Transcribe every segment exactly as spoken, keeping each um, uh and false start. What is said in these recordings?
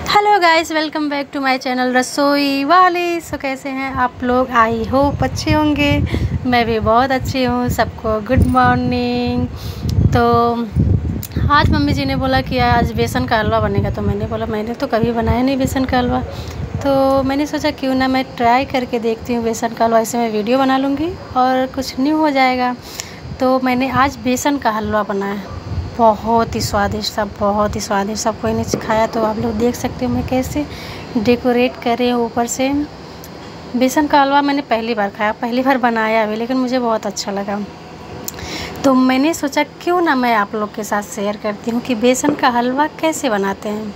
Hello guys, welcome back to my channel रसोई वाली। सो कैसे हैं आप लोग? आई होप अच्छे होंगे। मैं भी बहुत अच्छी हूँ। सबको गुड मॉर्निंग। तो आज मम्मी जी ने बोला कि आज बेसन का हलवा बनेगा, तो मैंने बोला मैंने तो कभी बनाया नहीं बेसन का हलवा। तो मैंने सोचा क्यों ना मैं ट्राई करके देखती हूँ बेसन का हलवा। ऐसे मैं वीडियो बना लूँगी और कुछ न्यू हो जाएगा। तो मैंने आज बेसन का हलवा बनाया, बहुत ही स्वादिष्ट था, बहुत ही स्वादिष्ट। सब कोई ने सिखाया तो आप लोग देख सकते हो मैं कैसे डेकोरेट करे ऊपर से। बेसन का हलवा मैंने पहली बार खाया, पहली बार बनाया भी, लेकिन मुझे बहुत अच्छा लगा। तो मैंने सोचा क्यों ना मैं आप लोग के साथ शेयर करती हूँ कि बेसन का हलवा कैसे बनाते हैं।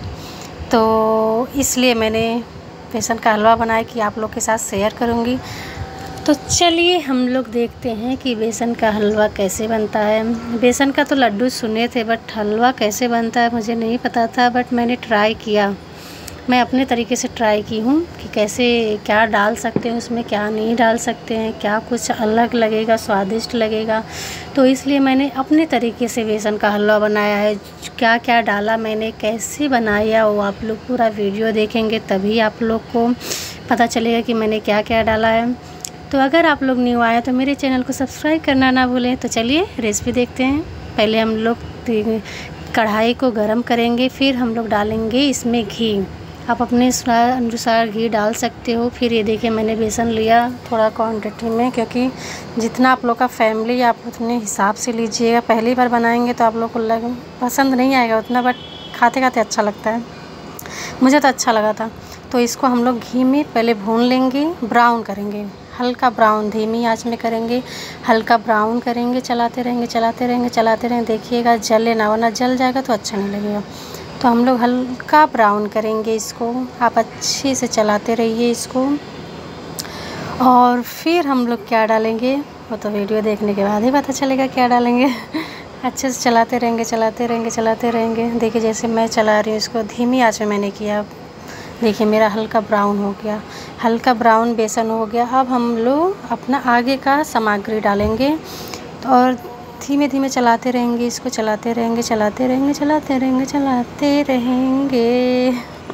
तो इसलिए मैंने बेसन का हलवा बनाया कि आप लोग के साथ शेयर करूँगी। तो चलिए हम लोग देखते हैं कि बेसन का हलवा कैसे बनता है। बेसन का तो लड्डू सुने थे, बट हलवा कैसे बनता है मुझे नहीं पता था। बट मैंने ट्राई किया, मैं अपने तरीके से ट्राई की हूँ कि कैसे क्या डाल सकते हैं उसमें, क्या नहीं डाल सकते हैं, क्या कुछ अलग लगेगा, स्वादिष्ट लगेगा। तो इसलिए मैंने अपने तरीके से बेसन का हलवा बनाया है। क्या क्या डाला मैंने, कैसे बनाया, वो आप लोग पूरा वीडियो देखेंगे तभी आप लोग को पता चलेगा कि मैंने क्या क्या डाला है। तो अगर आप लोग न्यू आए तो मेरे चैनल को सब्सक्राइब करना ना भूलें। तो चलिए रेसिपी देखते हैं। पहले हम लोग कढ़ाई को गरम करेंगे, फिर हम लोग डालेंगे इसमें घी। आप अपने अनुसार घी डाल सकते हो। फिर ये देखिए मैंने बेसन लिया थोड़ा क्वांटिटी में, क्योंकि जितना आप लोग का फैमिली आप उतने हिसाब से लीजिएगा। पहली बार बनाएंगे तो आप लोग को लग पसंद नहीं आएगा उतना, बट खाते खाते अच्छा लगता है। मुझे तो अच्छा लगा था। तो इसको हम लोग घी में पहले भून लेंगे, ब्राउन करेंगे, हल्का ब्राउन, धीमी आंच में करेंगे, हल्का ब्राउन करेंगे। चलाते रहेंगे चलाते रहेंगे चलाते रहेंगे। देखिएगा जले ना, वरना जल जाएगा तो अच्छा नहीं लगेगा। तो हम लोग हल्का ब्राउन करेंगे इसको। आप अच्छे से चलाते रहिए इसको। और फिर हम लोग क्या डालेंगे वो तो वीडियो देखने के बाद ही पता चलेगा क्या डालेंगे। अच्छे से चलाते रहेंगे चलाते रहेंगे चलाते रहेंगे। देखिए जैसे मैं चला रही हूँ इसको, धीमी आंच में मैंने किया। देखिए मेरा हल्का ब्राउन हो गया, हल्का ब्राउन बेसन हो गया। अब हम लोग अपना आगे का सामग्री डालेंगे और धीमे धीमे चलाते रहेंगे इसको, चलाते रहेंगे चलाते रहेंगे चलाते रहेंगे चलाते रहेंगे।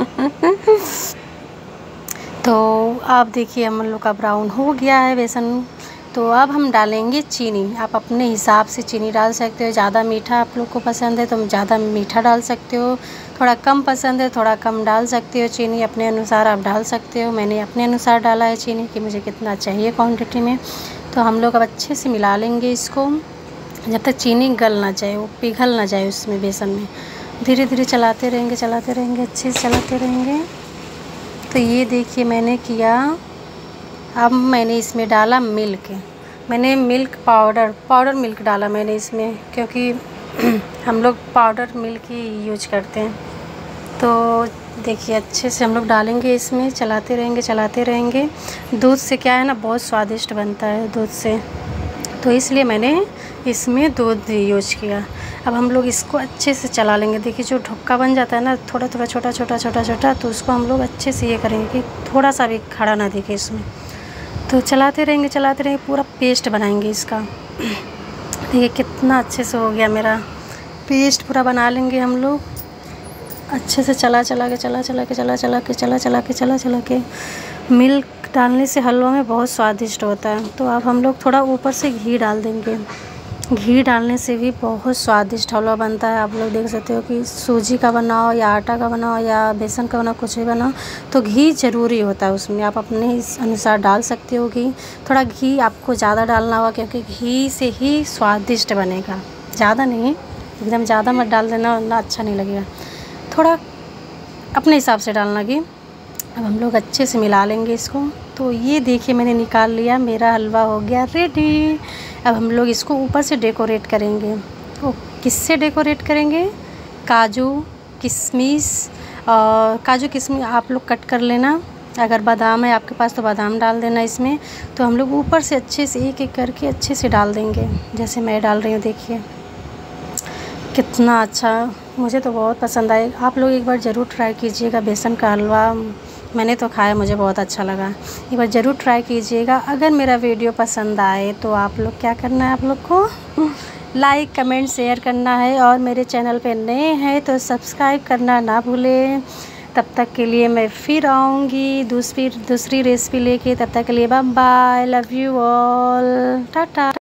तो आप देखिए हम लोग का ब्राउन हो गया है बेसन। तो अब हम डालेंगे चीनी। आप अपने हिसाब से चीनी डाल सकते हो। ज़्यादा मीठा आप लोग को पसंद है तो ज़्यादा मीठा डाल सकते हो, थोड़ा कम पसंद है थोड़ा कम डाल सकते हो। चीनी अपने अनुसार आप डाल सकते हो। मैंने अपने अनुसार डाला है चीनी कि मुझे कितना चाहिए क्वांटिटी में। तो हम लोग अब अच्छे से मिला लेंगे इसको जब तक चीनी गल ना जाए, वो पिघल ना जाए उसमें बेसन में। धीरे धीरे चलाते रहेंगे चलाते रहेंगे अच्छे से चलाते रहेंगे। तो ये देखिए मैंने किया। अब मैंने इसमें डाला मिल्क। मैंने मिल्क पाउडर पाउडर मिल्क डाला मैंने इसमें, क्योंकि हम लोग पाउडर मिल्क ही यूज करते हैं। तो देखिए अच्छे से हम लोग डालेंगे इसमें, चलाते रहेंगे चलाते रहेंगे। दूध से क्या है ना, बहुत स्वादिष्ट बनता है दूध से, तो इसलिए मैंने इसमें दूध यूज किया। अब हम लोग इसको अच्छे से चला लेंगे। देखिए जो ढुक्का बन जाता है ना, थोड़ा थोड़ा छोटा छोटा छोटा छोटा, तो उसको हम लोग अच्छे से ये करेंगे कि थोड़ा सा भी खड़ा ना दिखे इसमें। तो चलाते रहेंगे चलाते रहेंगे, पूरा पेस्ट बनाएंगे इसका। देखिए कितना अच्छे से हो गया मेरा पेस्ट, पूरा बना लेंगे हम लोग अच्छे से। चला चला के चला चला के चला चला के चला चला के चला चला के मिल्क डालने से हलवा में बहुत स्वादिष्ट होता है। तो अब हम लोग थोड़ा ऊपर से घी डाल देंगे। घी डालने से भी बहुत स्वादिष्ट हलवा बनता है। आप लोग देख सकते हो कि सूजी का बनाओ या आटा का बनाओ या बेसन का बनाओ, कुछ भी बनाओ तो घी ज़रूरी होता है उसमें। आप अपने अनुसार डाल सकते हो घी। थोड़ा घी आपको ज़्यादा डालना होगा, क्योंकि घी से ही स्वादिष्ट बनेगा। ज़्यादा नहीं, एकदम ज़्यादा मत डाल देना वरना अच्छा नहीं लगेगा। थोड़ा अपने हिसाब से डालना घी। अब हम लोग अच्छे से मिला लेंगे इसको। तो ये देखिए मैंने निकाल लिया, मेरा हलवा हो गया रेडी। अब हम लोग इसको ऊपर से डेकोरेट करेंगे। तो किससे डेकोरेट करेंगे? काजू किशमिश, और काजू किशमिश आप लोग कट कर लेना। अगर बादाम है आपके पास तो बादाम डाल देना इसमें। तो हम लोग ऊपर से अच्छे से एक एक करके अच्छे से डाल देंगे, जैसे मैं डाल रही हूँ। देखिए कितना अच्छा, मुझे तो बहुत पसंद आए। आप लोग एक बार ज़रूर ट्राई कीजिएगा बेसन का हलवा। मैंने तो खाया, मुझे बहुत अच्छा लगा। एक बार ज़रूर ट्राई कीजिएगा। अगर मेरा वीडियो पसंद आए तो आप लोग क्या करना है, आप लोग को लाइक कमेंट शेयर करना है। और मेरे चैनल पे नए हैं तो सब्सक्राइब करना ना भूलें। तब तक के लिए मैं फिर आऊँगी दूसरी दूसरी रेसिपी लेके। तब तक के लिए bye bye, love you all, Tata.